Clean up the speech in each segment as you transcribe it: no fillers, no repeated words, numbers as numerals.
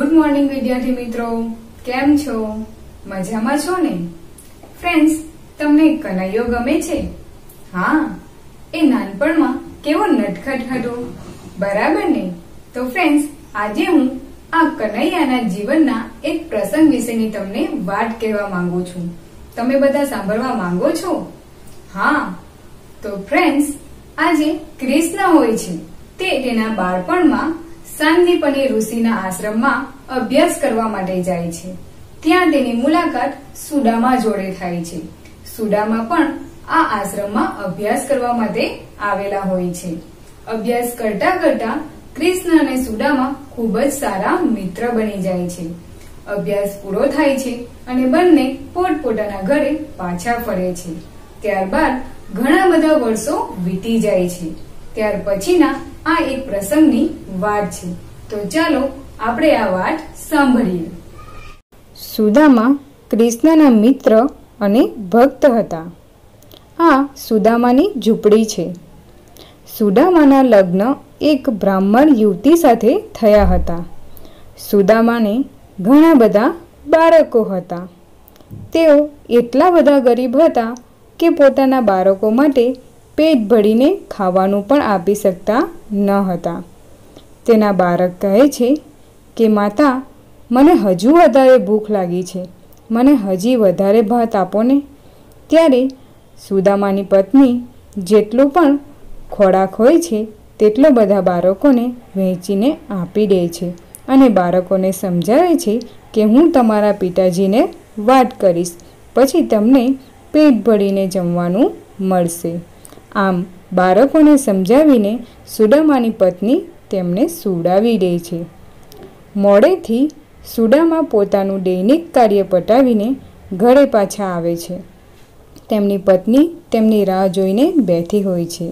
Good morning વિદ્યાર્થી મિત્રો, કેમ છો? મજામાં છો ને? ફ્રેન્ડ્સ, તમને કનૈયો ગમે છે? હા, એ નાનપણમાં કેવો નટખટ હતો, બરાબર ને? તો ફ્રેન્ડ્સ, આજે હું આ કનૈયાના જીવનના એક પ્રસંગ વિશેની તમને વાત કહેવા માંગુ છું. તમે બધા સાંભળવા માંગો છો? હા, તો ફ્રેન્ડ્સ, આજે કૃષ્ણ હોય છે તે તેના બાળપણમાં સાંદીપની ઋષિના આશ્રમમાં અભ્યાસ કરવા માટે જાય છે. ત્યાં તેની મુલાકાત સુદામા જોડે થાય છે. સુદામા પણ આ આશ્રમમાં અભ્યાસ કરવા માટે આવેલા હોય છે. અભ્યાસ કરતા કરતા કૃષ્ણ અને સુદામા ખૂબ જ સારા મિત્ર બની જાય છે. અભ્યાસ પૂરો થાય છે અને બંને પોતપોતાના ઘરે પાછા ફરે છે. ત્યારબાદ ઘણા બધા વર્ષો વીતી જાય છે. ત્યાર પછીના આ એક પ્રસંગની વાત છે. તો ચાલો આપણે આ વાત સાંભળીએ. સુદામા કૃષ્ણના મિત્ર અને ભક્ત હતા. આ સુદામાની ઝૂંપડી છે. સુદામાના લગ્ન એક બ્રાહ્મણ યુવતી સાથે થયા હતા. સુદામાને ઘણા બધા બાળકો હતા. તેઓ એટલા બધા ગરીબ હતા કે પોતાના બાળકો માટે પેટ ભરીને ખાવાનું પણ આપી શકતા ન હતા. તેના બાળક કહે છે કે માતા, મને હજુ વધારે ભૂખ લાગી છે, મને હજી વધારે ભાત આપો ને. ત્યારે સુદામાની પત્ની જેટલું પણ ખોરાક હોય છે તેટલો બધા બાળકોને વહેંચીને આપી દે છે અને બાળકોને સમજાવે છે કે હું તમારા પિતાજીને વાત કરીશ, પછી તમને પેટ ભરીને જમવાનું મળશે. આમ બાળકોને સમજાવીને સુદામાની પત્ની તેમને સુવડાવી દે છે. મોડેથી સુદામા પોતાનું દૈનિક કાર્ય પતાવીને ઘરે પાછા આવે છે. તેમની પત્ની તેમની રાહ જોઈને બેઠી હોય છે.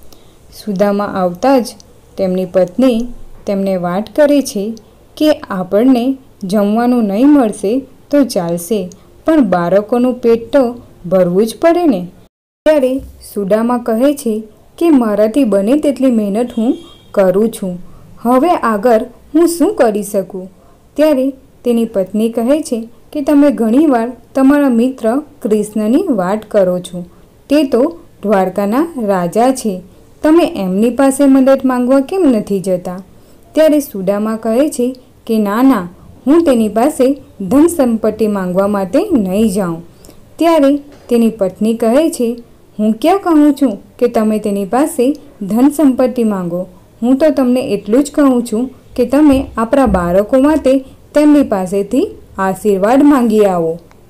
સુદામા આવતા જ તેમની પત્ની તેમને વાત કરે છે કે આપણને જમવાનું નહીં મળશે તો ચાલશે, પણ બાળકોનું પેટ તો ભરવું જ પડે ને. ત્યારે સુદામા કહે છે કે મારાથી બને તેટલી મહેનત હું કરું છું, હવે આગળ હું શું કરી શકું? ત્યારે તેની પત્ની કહે છે કે તમે ઘણીવાર તમારા મિત્ર કૃષ્ણની વાત કરો છો, તે તો દ્વારકાના રાજા છે, તમે એમની પાસે મદદ માંગવા કેમ નથી જતા? ત્યારે સુદામા કહે છે કે ના ના, હું તેની પાસે ધન સંપત્તિ માંગવા માટે નહીં જાઉં. ત્યારે તેની પત્ની કહે છે, હું ક્યાં કહું છું કે તમે તેની પાસે ધન સંપત્તિ માંગો, હું તો તમને એટલું જ કહું છું કે તમે આપણા બાળકો માટે તેમની પાસેથી આશીર્વાદ માંગી આવો.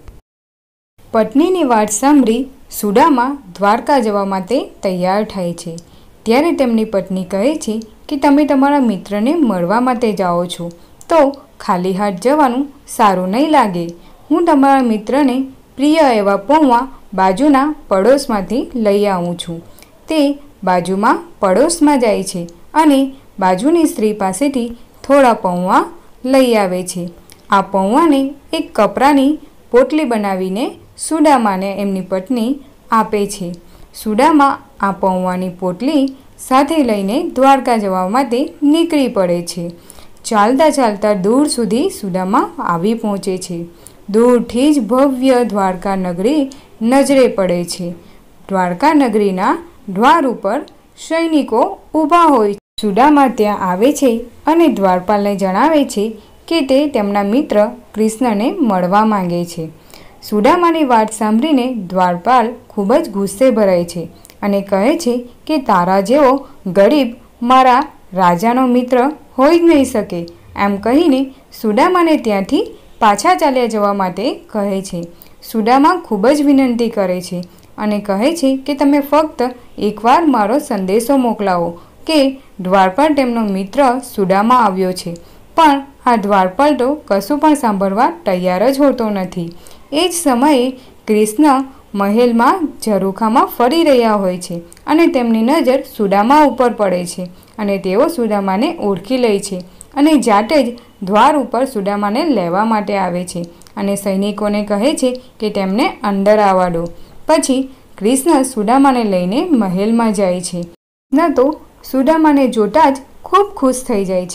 પત્નીની વાત સાંભળી સુદામા દ્વારકા જવા માટે તૈયાર થાય છે. ત્યારે તેમની પત્ની કહે છે કે તમે તમારા મિત્રને મળવા માટે જાઓ છો તો ખાલી હાથ જવાનું સારું નહીં લાગે. હું તમારા મિત્રને પ્રિય એવા પૌવા બાજુના પડોશમાંથી લઈ આવું છું. તે બાજુમાં પડોશમાં જાય છે અને બાજુની સ્ત્રી પાસેથી થોડા પૌવા લઈ આવે છે. આ પૌવાને એક કપડાની પોટલી બનાવીને સુદામાને એમની પત્ની આપે છે. સુદામા આ પૌવાની પોટલી સાથે લઈને દ્વારકા જવા માટે નીકળી પડે છે. ચાલતા ચાલતા દૂર સુધી સુદામા આવી પહોંચે છે. દૂરથી જ ભવ્ય દ્વારકા નગરી નજરે પડે છે. દ્વારકા નગરીના દ્વાર ઉપર સૈનિકો ઊભા હોય. સુદામા ત્યાં આવે છે અને દ્વારપાલને જણાવે છે કે તે તેમના મિત્ર કૃષ્ણને મળવા માંગે છે. સુદામાની વાત સાંભળીને દ્વારપાલ ખૂબ જ ગુસ્સે ભરાય છે અને કહે છે કે તારા જેવો ગરીબ મારા રાજાનો મિત્ર હોઈ જ નહીં શકે. એમ કહીને સુદામાને ત્યાંથી પાછા ચાલ્યા જવા માટે કહે છે. સુદામા ખૂબ જ વિનંતી કરે છે અને કહે છે કે તમે ફક્ત એકવાર મારો સંદેશો મોકલાવો કે દ્વારપાલ તેમનો મિત્ર સુદામા આવ્યો છે. પણ આ દ્વારપાલ તો કશું પણ સાંભળવા તૈયાર જ હોતો નથી. એ જ સમયે કૃષ્ણ મહેલમાં ઝરૂખામાં ફરી રહ્યા હોય છે અને તેમની નજર સુદામા ઉપર પડે છે અને તેઓ સુદામાને ઓળખી લે છે અને જાતે જ દ્વાર ઉપર સુદામાને લેવા માટે આવે છે અને સૈનિકોને કહે છે કે તેમને અંદર આવવા દો. પછી કૃષ્ણ સુદામાને લઈને મહેલમાં જાય છે. કૃષ્ણ તો સુદામાને જોતા જ ખૂબ ખુશ થઈ જાય છે.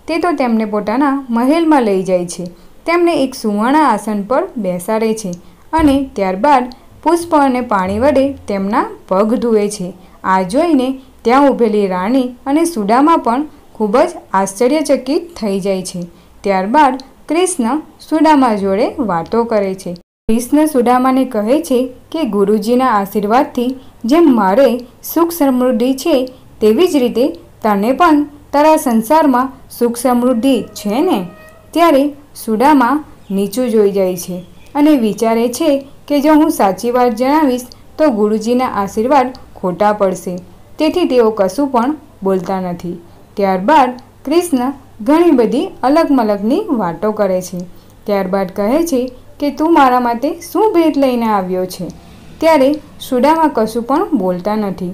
તે તો તેમને પોતાના મહેલમાં લઈ જાય છે. તેમને એક સુવર્ણ આસન પર બેસાડે છે અને ત્યારબાદ પુષ્પ અને પાણી વડે તેમના પગ ધુએ છે. આ જોઈને ત્યાં ઊભેલી રાણી અને સુદામા પણ ખૂબ જ આશ્ચર્યચકિત થઈ જાય છે. ત્યારબાદ કૃષ્ણ સુદામા જોડે વાતો કરે છે. કૃષ્ણ સુદામાને કહે છે કે ગુરુજીના આશીર્વાદથી જેમ મારે સુખ સમૃદ્ધિ છે તેવી જ રીતે તને પણ તારા સંસારમાં સુખ સમૃદ્ધિ છે ને? ત્યારે સુદામા નીચું જોઈ જાય છે અને વિચારે છે કે જો હું સાચી વાત જણાવીશ તો ગુરુજીના આશીર્વાદ ખોટા પડશે, તેથી તેઓ કશું પણ બોલતા નથી. ત્યારબાદ કૃષ્ણ ઘણી બધી અલગ મલગની વાતો કરે છે. ત્યારબાદ કહે છે કે તું મારા માટે શું ભેટ લઈને આવ્યો છે? ત્યારે સુદામા કશું પણ બોલતા નથી.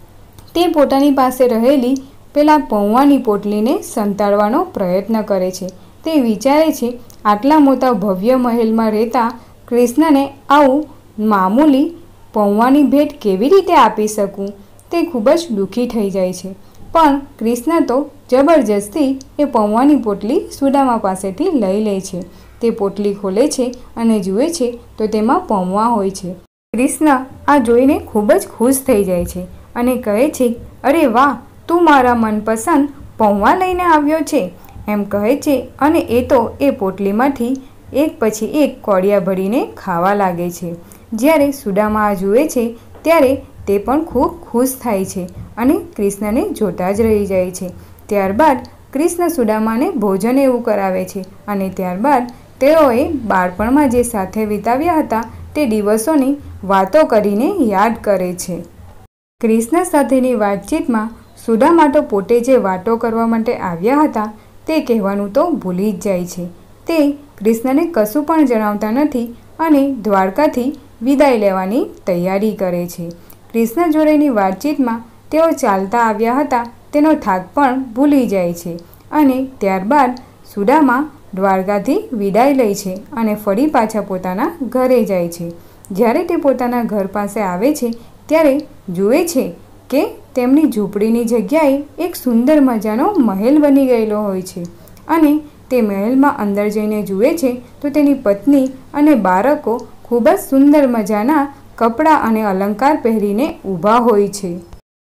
તે પોતાની પાસે રહેલી પેલા પૌવાની પોટલીને સંતાડવાનો પ્રયત્ન કરે છે. તે વિચારે છે આટલા મોટા ભવ્ય મહેલમાં રહેતા કૃષ્ણને આવું મામૂલી પૌવાની ભેટ કેવી રીતે આપી શકું? તે ખૂબ જ દુઃખી થઈ જાય છે. પણ કૃષ્ણ તો જબરજસ્તી એ પૌવાની પોટલી સુદામા પાસેથી લઈ લે છે. તે પોટલી ખોલે છે અને જુએ છે તો તેમાં પૌવા હોય છે. કૃષ્ણ આ જોઈને ખૂબ જ ખુશ થઈ જાય છે અને કહે છે, અરે વાહ, તું મારા મનપસંદ પૌવા લઈને આવ્યો છે એમ કહે છે અને એ તો એ પોટલીમાંથી એક પછી એક કોડિયા ભરીને ખાવા લાગે છે. જ્યારે સુદામા આ જુએ છે ત્યારે તે પણ ખૂબ ખુશ થાય છે અને કૃષ્ણને જોતા જ રહી જાય છે. ત્યારબાદ કૃષ્ણ સુદામાને ભોજન એવું કરાવે છે અને ત્યારબાદ તેઓએ બાળપણમાં જે સાથે વિતાવ્યા હતા તે દિવસોની વાતો કરીને યાદ કરે છે. કૃષ્ણ સાથેની વાતચીતમાં સુદામા તો પોતે જે વાતો કરવા માટે આવ્યા હતા તે કહેવાનું તો ભૂલી જ જાય છે. તે કૃષ્ણને કશું પણ જણાવતા નથી અને દ્વારકાથી વિદાય લેવાની તૈયારી કરે છે. કૃષ્ણ જોડેની વાતચીતમાં તેઓ ચાલતા આવ્યા હતા તેનો થાક પણ ભૂલી જાય છે અને ત્યારબાદ સુદામા દ્વારકાથી વિદાય લે છે અને ફરી પાછા પોતાના ઘરે જાય છે. જ્યારે તે પોતાના ઘર પાસે આવે છે ત્યારે જુએ છે કે તેમની ઝૂંપડીની જગ્યાએ એક સુંદર મજાનો મહેલ બની ગયેલો હોય છે અને તે મહેલમાં અંદર જઈને જુએ છે તો તેની પત્ની અને બાળકો ખૂબ જ સુંદર મજાના કપડાં અને અલંકાર પહેરીને ઊભા હોય છે.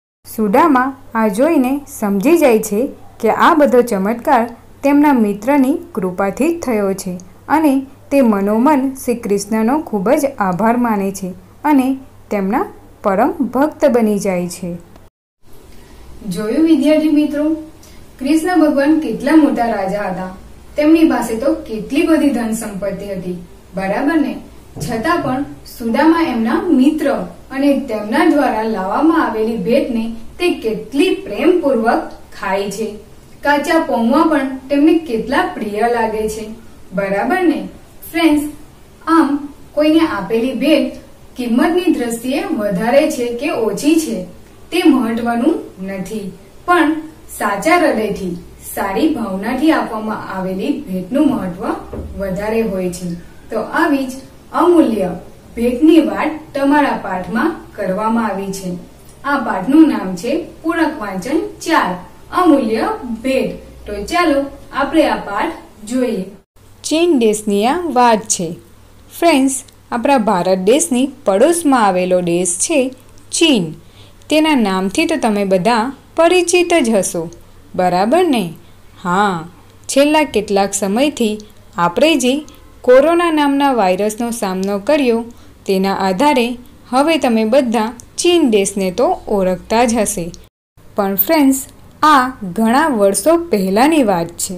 સુદામા આ જોઈને સમજી જાય છે કે આ બધો ચમત્કાર તેમના મિત્રની કૃપાથી જ થયો છે અને તે મનોમન શ્રી કૃષ્ણનો ખૂબ જ આભાર માને છે અને તેમના પરમ ભક્ત બની જાય છે. જોયું વિદ્યાર્થી મિત્રો, કૃષ્ણ ભગવાન કેટલા મોટા રાજા હતા. તેમની પાસે તો કેટલી બધી ધન સંપત્તિ હતી, બરાબર ને? છતાં પણ સુદામા એમના મિત્ર અને તેમના દ્વારા લાવવામાં આવેલી ભેટને તે કેટલી પ્રેમપૂર્વક ખાય છે. કાચા પૌવા પણ તેમને કેટલા પ્રિય લાગે છે, બરાબર ને? ફ્રેન્ડ્સ, આમ કોઈને આપેલી ભેટ કિંમતની દ્રષ્ટિએ વધારે છે કે ઓછી છે તે મહત્વનું નથી, પણ સાચા હૃદયથી સારી ભાવનાથી આપવામાં આવેલી ભેટનું મહત્વ વધારે હોય છે. તો આવી જ અમૂલ્ય ભેટની વાત તમારા પાઠમાં કરવામાં આવી છે. આ પાઠનું નામ છે પૂરક વાંચન 4 અમૂલ્ય ભેટ. તો ચાલો આપણે આ પાઠ જોઈએ. ચીન દેશની આ વાત છે. ફ્રેન્ડ્સ, આપણા ભારત દેશની પડોશમાં આવેલો દેશ છે ચીન. તેના નામથી તો તમે બધા પરિચિત જ હશો, બરાબર ને? હા, છેલ્લા કેટલાક સમયથી આપણે જે કોરોના નામના વાયરસનો સામનો કર્યો તેના આધારે હવે તમે બધા ચીન દેશને તો ઓળખતા જ હશે. પણ ફ્રેન્ડ્સ, આ ઘણા વર્ષો પહેલાંની વાત છે.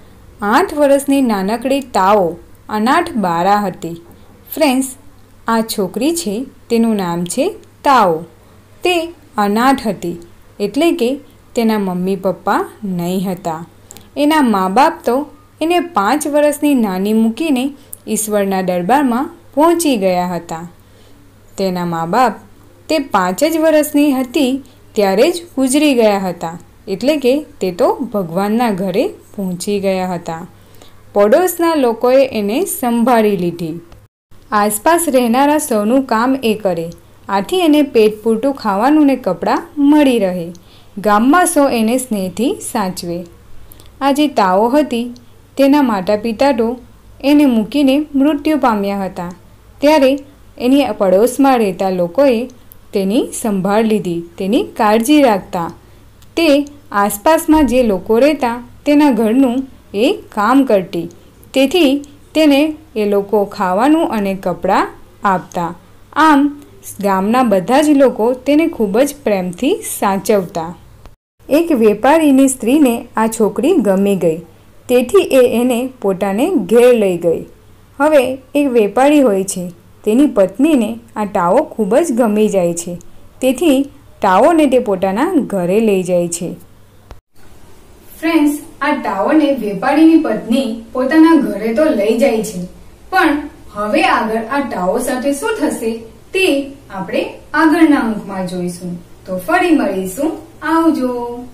8 વર્ષની નાનકડી તાઓ અનાથ બાળા હતી. ફ્રેન્ડ્સ, આ છોકરી છે તેનું નામ છે તાઓ. તે અનાથ હતી, એટલે કે તેના મમ્મી પપ્પા નહીં હતા. એના મા બાપ તો એને 5 વર્ષની નાની મૂકીને ઈશ્વરના દરબારમાં પહોંચી ગયા હતા. તેના મા બાપ તે 5 જ વર્ષની હતી ત્યારે જ ગુજરી ગયા હતા, એટલે કે તે તો ભગવાનના ઘરે પહોંચી ગયા હતા. પડોશના લોકોએ એને સંભાળી લીધી. આસપાસ રહેનારા સૌનું કામ એ કરે, આથી એને પેટ પૂરતું ખાવાનું ને કપડાં મળી રહે. ગામમાં સૌ એને સ્નેહથી સાચવે. આ જે તાઓ હતી તેના માતા પિતા તો એને મૂકીને મૃત્યુ પામ્યા હતા. ત્યારે એની પડોશમાં રહેતા લોકોએ તેની સંભાળ લીધી, તેની કાળજી રાખતા. તે આસપાસમાં જે લોકો રહેતા તેના ઘરનું એ કામ કરતી. તેથી તેને એ લોકો ખાવાનું અને કપડાં આપતા. આમ ગામના બધા જ લોકો તેને ખૂબ જ પ્રેમથી સાચવતા. એક વેપારીની સ્ત્રીને આ છોકરી ગમી ગઈ, તેથી એને પોતાને ઘેર લઈ ગઈ. હવે એક વેપારી હોય છે, તેની પત્નીને આ ટાવો ખૂબ જ ગમી જાય છે, તેથી ટાવોને તે પોતાના ઘરે લઈ જાય છે. ફ્રેન્ડ્સ, આ ટાવોને વેપારીની પત્ની પોતાના ઘરે તો લઈ જાય છે, પણ હવે આગળ આ ટાવો સાથે શું થશે તે આપણે આગળના અંકમાં જોઈશું. તો ફરી મળીશું. આવજો.